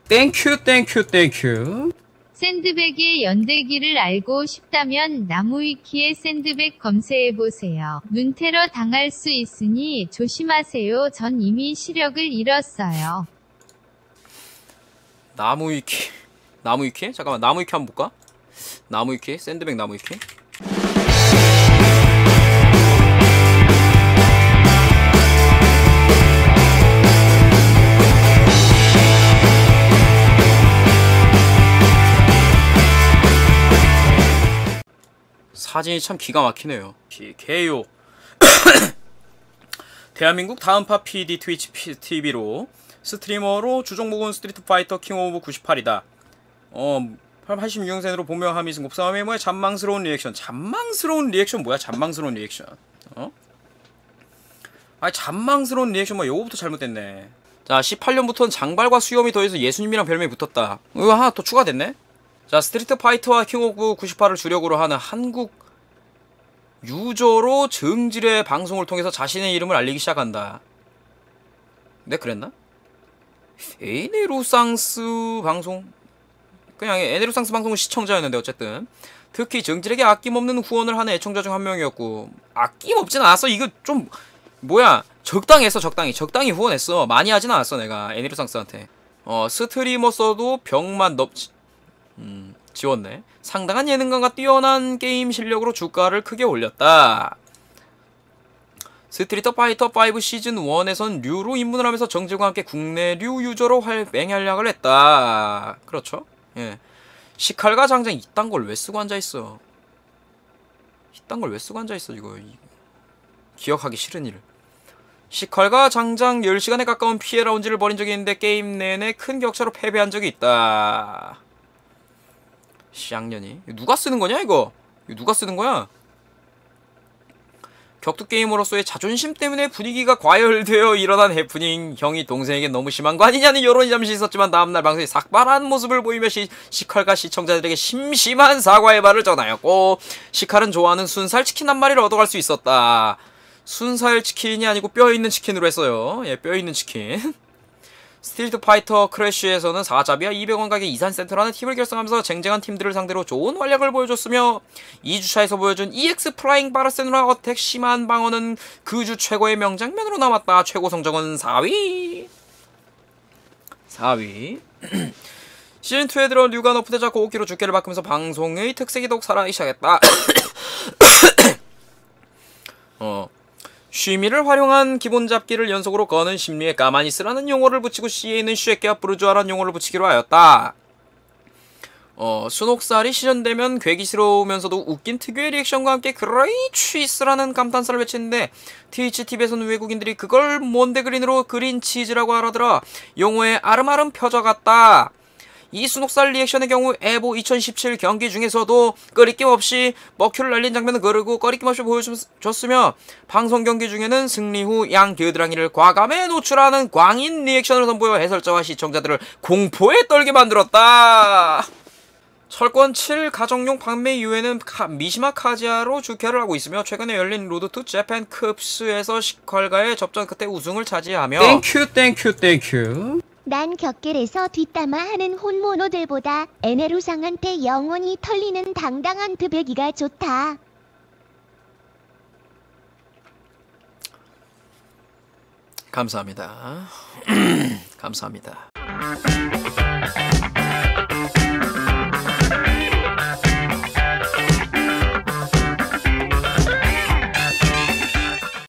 땡큐 땡큐 땡큐. 샌드백의 연대기를 알고 싶다면 나무위키에 샌드백 검색해보세요. 눈테러 당할 수 있으니 조심하세요. 전 이미 시력을 잃었어요. 나무위키. 나무위키? 잠깐만, 나무위키 한번 볼까? 나무위키? 샌드백 나무위키? 사진이 참 기가 막히네요. 개요. 대한민국 다음파 PD 트위치 TV로 스트리머로 주종목은 스트리트 파이터 킹 오브 98이다. 86년생으로 본명함이 승 곱상함의 뭐야? 잔망스러운 리액션. 잔망스러운 리액션 뭐야? 잔망스러운 리액션. 잔망스러운 리액션 뭐 요거부터 잘못됐네. 자, 18년부터는 장발과 수염이 더해서 예수님이랑 별명이 붙었다. 이거 하나 더 추가됐네. 자, 스트리트 파이터와 킹 오브 98을 주력으로 하는 한국 유저로 정질의 방송을 통해서 자신의 이름을 알리기 시작한다. 네, 그랬나? 에네루상스 방송? 그냥 에네루상스 방송은 시청자였는데 어쨌든 특히 정질에게 아낌없는 후원을 하는 애청자 중 한 명이었고, 아낌없진 않았어. 이거 좀 뭐야, 적당히 했어. 적당히 후원했어. 많이 하진 않았어 내가 에네루상스한테. 스트리머서도 병만 지웠네. 상당한 예능감과 뛰어난 게임 실력으로 주가를 크게 올렸다. 스트리트 파이터 5 시즌 1에선 류로 입문을 하면서 정질과 함께 국내 류 유저로 맹활약을 했다. 그렇죠? 예. 시칼과 장장 이딴 걸 왜 쓰고 앉아있어? 이딴 걸 왜 쓰고 앉아있어 이거. 기억하기 싫은 일. 시칼과 장장 10시간에 가까운 피해 라운지를 벌인 적이 있는데 게임 내내 큰 격차로 패배한 적이 있다. 쌍년이. 누가 쓰는 거냐 이거? 누가 쓰는 거야? 격투 게이머로서의 자존심 때문에 분위기가 과열되어 일어난 해프닝. 형이 동생에게 너무 심한 거 아니냐는 여론이 잠시 있었지만 다음날 방송에 삭발한 모습을 보이며 시칼과 시청자들에게 심심한 사과의 말을 전하였고, 시칼은 좋아하는 순살 치킨 한 마리를 얻어갈 수 있었다. 순살 치킨이 아니고 뼈있는 치킨으로 했어요. 예, 뼈있는 치킨. 스트리트 파이터 크래쉬에서는 4자비와 200원 가게 이산센터라는 팀을 결성하면서 쟁쟁한 팀들을 상대로 좋은 활약을 보여줬으며, 2주차에서 보여준 EX 프라잉 바르세노나 어택 심한 방어는 그 주 최고의 명장면으로 남았다. 최고 성적은 4위. 시즌2에 들어 류가 너프되자 고기로 주께를 바꾸면서 방송의 특색이 더욱 살아나기 시작했다. 쉬미를 활용한 기본 잡기를 연속으로 거는 심리에 가만히 쓰라는 용어를 붙이고 C에 있는 쉐끼와 부르주아라는 용어를 붙이기로 하였다. 순옥살이 시전되면 괴기스러우면서도 웃긴 특유의 리액션과 함께 그레이 취스라는 감탄사를 외치는데, 트위치TV에서는 외국인들이 그걸 몬데그린으로 그린 치즈라고 알아들어 용어의 아름아름 펴져 갔다. 이 순옥살 리액션의 경우 에보 2017 경기 중에서도 꺼리낌 없이 먹큐를 날린 장면을 거르고 꺼리낌 없이 보여줬으며, 방송 경기 중에는 승리 후 양 겨드랑이를 과감에 노출하는 광인 리액션을 선보여 해설자와 시청자들을 공포에 떨게 만들었다. 철권 7 가정용 판매 이후에는 미시마 카지아로 주캐를 하고 있으며, 최근에 열린 로드 투 재팬 컵스에서 시칼과의 접전 끝에 우승을 차지하며 땡큐. 난 격길에서 뒷담화 하는 혼모노들보다 에네루상한테 영원히 털리는 당당한 드배기가 좋다. 감사합니다. 감사합니다.